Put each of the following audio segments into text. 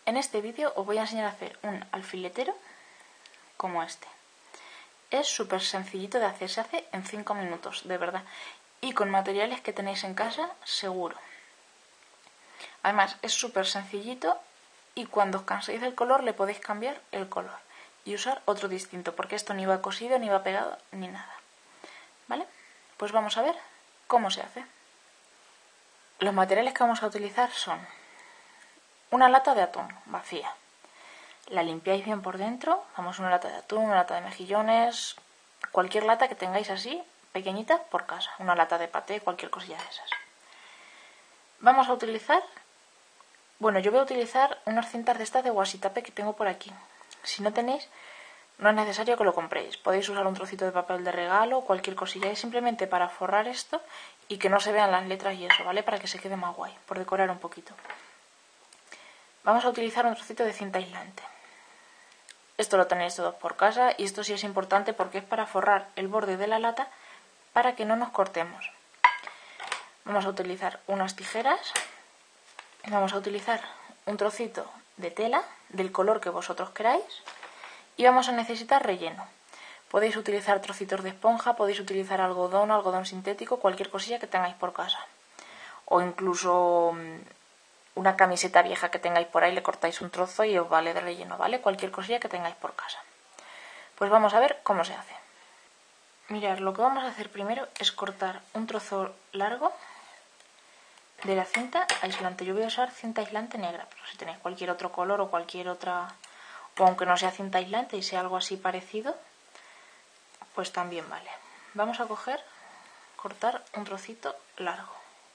En este vídeo os voy a enseñar a hacer un alfiletero como este. Es súper sencillito de hacer, se hace en 5 minutos, de verdad. Y con materiales que tenéis en casa, seguro. Además, es súper sencillito y cuando os canséis del color le podéis cambiar el color y usar otro distinto, porque esto ni va cosido, ni va pegado, ni nada. ¿Vale? Pues vamos a ver cómo se hace. Los materiales que vamos a utilizar son una lata de atún vacía. La limpiáis bien por dentro, vamos, una lata de atún, una lata de mejillones, cualquier lata que tengáis así, pequeñita, por casa. Una lata de paté, cualquier cosilla de esas. Vamos a utilizar, bueno, yo voy a utilizar unas cintas de estas de washi tape que tengo por aquí. Si no tenéis, no es necesario que lo compréis. Podéis usar un trocito de papel de regalo o cualquier cosilla. Es simplemente para forrar esto y que no se vean las letras y eso, ¿vale? Para que se quede más guay, por decorar un poquito. Vamos a utilizar un trocito de cinta aislante. Esto lo tenéis todos por casa y esto sí es importante porque es para forrar el borde de la lata para que no nos cortemos. Vamos a utilizar unas tijeras, vamos a utilizar un trocito de tela del color que vosotros queráis y vamos a necesitar relleno. Podéis utilizar trocitos de esponja, podéis utilizar algodón sintético, cualquier cosilla que tengáis por casa. O incluso una camiseta vieja que tengáis por ahí, le cortáis un trozo y os vale de relleno, ¿vale? Cualquier cosilla que tengáis por casa. Pues vamos a ver cómo se hace. Mirad, lo que vamos a hacer primero es cortar un trozo largo de la cinta aislante. Yo voy a usar cinta aislante negra, pero si tenéis cualquier otro color o cualquier otra, o aunque no sea cinta aislante y sea algo así parecido, pues también vale. Vamos a cortar un trocito largo.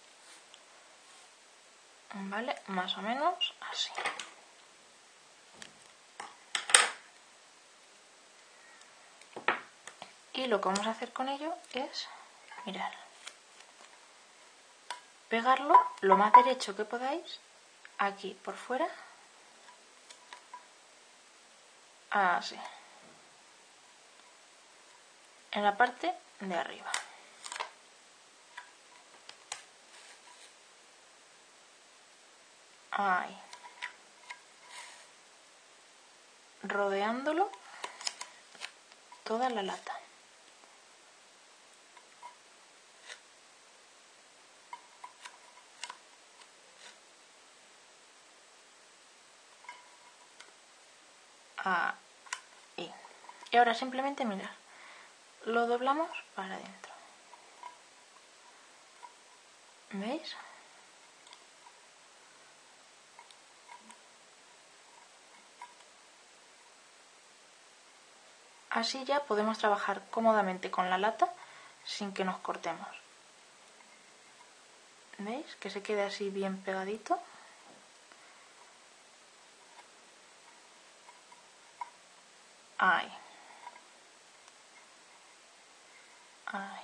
Vale, más o menos así. Y lo que vamos a hacer con ello es, mirad, pegarlo lo más derecho que podáis aquí por fuera, así, en la parte de arriba. Ahí. Rodeándolo toda la lata. Ahí. Y ahora simplemente mirad, lo doblamos para adentro. ¿Veis? Así ya podemos trabajar cómodamente con la lata sin que nos cortemos. ¿Veis? Que se quede así bien pegadito. Ahí. Ahí.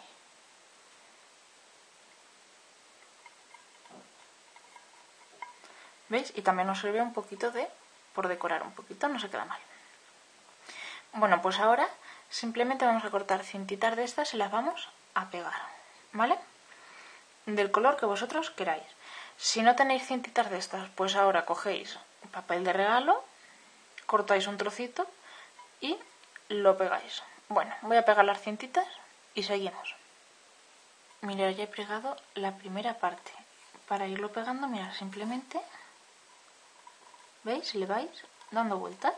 ¿Veis? Y también nos sirve un poquito por decorar un poquito, no se queda mal. Bueno, pues ahora simplemente vamos a cortar cintitas de estas y las vamos a pegar, ¿vale? Del color que vosotros queráis. Si no tenéis cintitas de estas, pues ahora cogéis papel de regalo, cortáis un trocito y lo pegáis. Bueno, voy a pegar las cintitas y seguimos. Mirad, ya he pegado la primera parte. Para irlo pegando, mirad, simplemente, ¿veis? Le vais dando vueltas.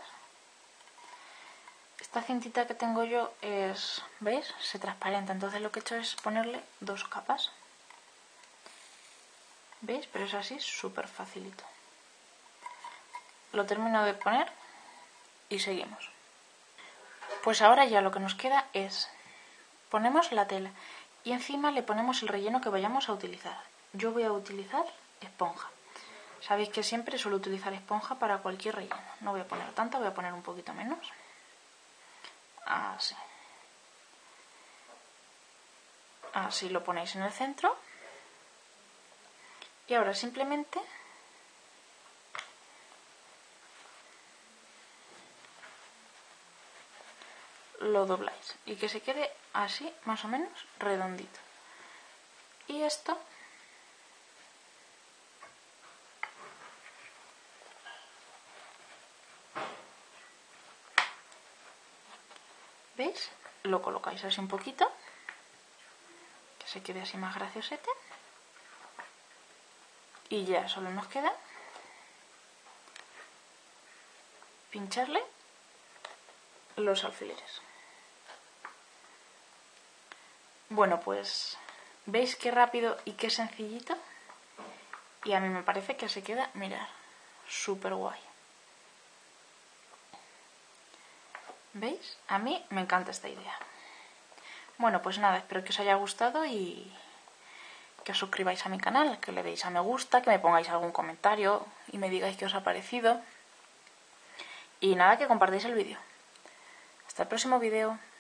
Esta cintita que tengo yo es, ¿veis? Se transparenta, entonces lo que he hecho es ponerle 2 capas. ¿Veis? Pero es así, súper facilito. Lo termino de poner y seguimos. Pues ahora ya lo que nos queda es, ponemos la tela y encima le ponemos el relleno que vayamos a utilizar. Yo voy a utilizar esponja. Sabéis que siempre suelo utilizar esponja para cualquier relleno. No voy a poner tanta, voy a poner un poquito menos. Así. Así lo ponéis en el centro. Y ahora simplemente lo dobláis y que se quede así más o menos redondito. Y esto ¿Veis? Lo colocáis así un poquito, que se quede así más graciosete. Y ya solo nos queda pincharle los alfileres. Bueno, pues ¿veis qué rápido y qué sencillito? Y a mí me parece que se queda, mirad, súper guay. ¿Veis? A mí me encanta esta idea. Bueno, pues nada, espero que os haya gustado y que os suscribáis a mi canal, que le deis a me gusta, que me pongáis algún comentario y me digáis qué os ha parecido. Y nada, que compartáis el vídeo. Hasta el próximo vídeo.